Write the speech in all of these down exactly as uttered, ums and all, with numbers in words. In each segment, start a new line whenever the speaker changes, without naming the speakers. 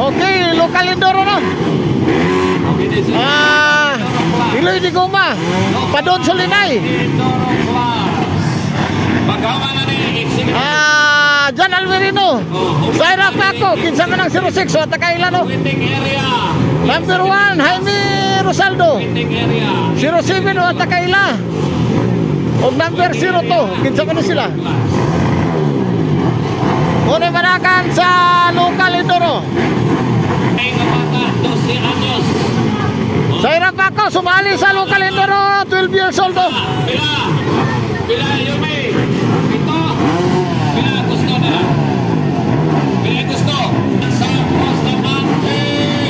Okay, local Indoro na. Ah, Iloy di Guma. Padon Solinay. Ah, Jan Almerino. Zaira Paco, kinsa ka ng zero six, so takailan no. Number one, Jaime Rosaldo. zero seven, o takaila. O number zero two, kinsa ka na sila. Muna manakan sa local Indoro. Zaira Paco, sumali sa local Indoro, twelve years old.
Pila, pila Yumi. Ito, pila gusto na. Pila gusto. Sa Bustamante.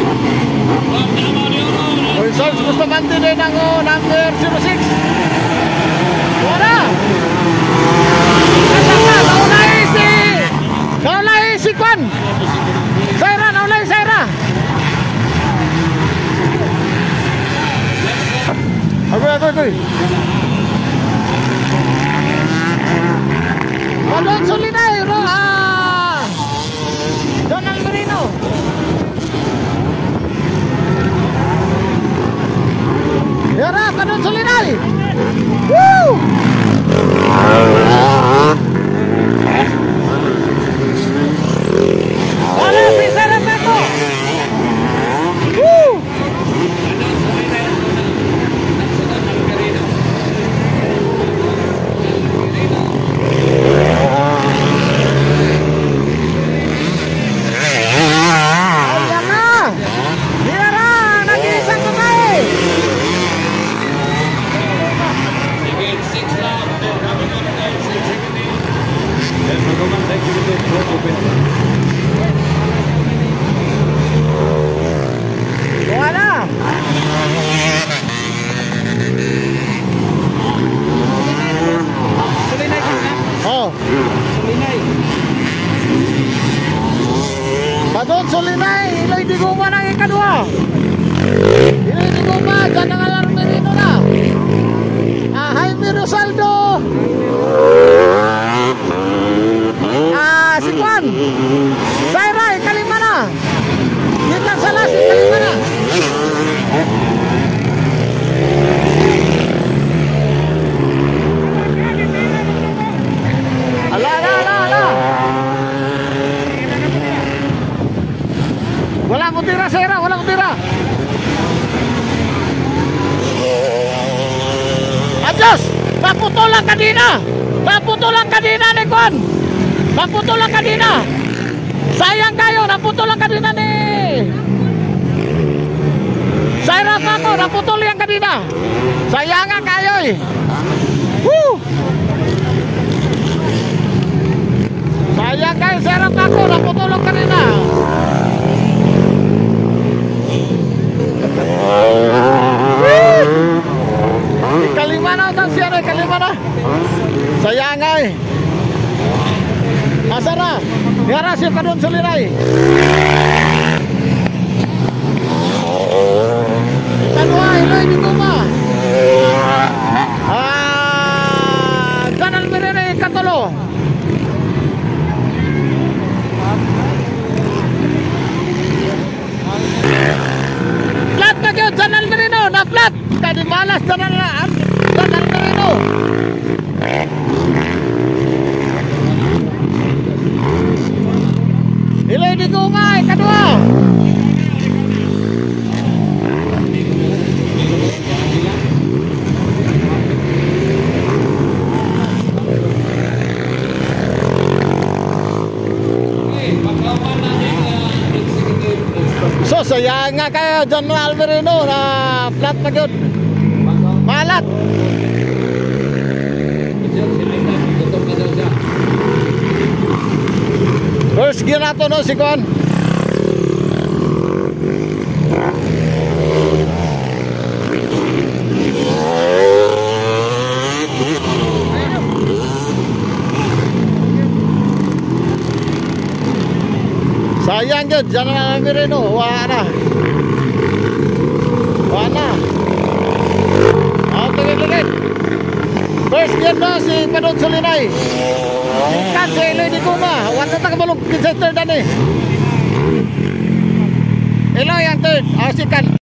Results Bustamante din ang oh, number zero six. Wala. Kasama, naulay si naulay si Kwan. Zaira, naulay Zaira. Agoy, agoy, agoy. Padon Solinay, ro, ah, Don Almerino. Yara, Padon Solinay. Woo! Wala, si Zaira Paco. Woo! Wala.
Solinay ka na?
Oh.
Solinay.
Padon Solinay, Iloy di Guma ng ikadwa. Iloy di Guma, dyan ang Almerino na. Ah, Jaime Rosaldo. Ah, si Juan. Zaira, ikalima na. Gitan Salas, ikalima na. Ala, ala, ala, ala. Wala mo tira, Zaira, wala mo tira. Adios! Paputulang kanina! Paputulang kanina ni Juan! Paputulang kanina! Sayang kayo, naputulang kanina ni Zaira Paco, naputol yang kanina. Sayang nga kayo eh. Woo! Sayang kayo, Zaira Paco, naputulong kanina. Ikalima na utang siya na, ikalima na. Sayang nga eh. Asa na? Yara si Padon Solinay. Ikanwa, Iloy di Guma. Ah, Jan Almerino ikatulo. Flat na kayo, Jan Almerino, na flat. Kadi malas Jan Almerino. Iloy di Guma, ikadua. So sayang nga kayo Jan Almerino na flat na good. Malat. First gear na to no si Kwan. Sayang yun, Jan Almerino, wala. Wala. Okay, ligit. First gear no si Padon Solinay. Ikan si Iloy di Guma. Wala na tagabalog kinsa third dan eh. Hello, yan third. Ah, second.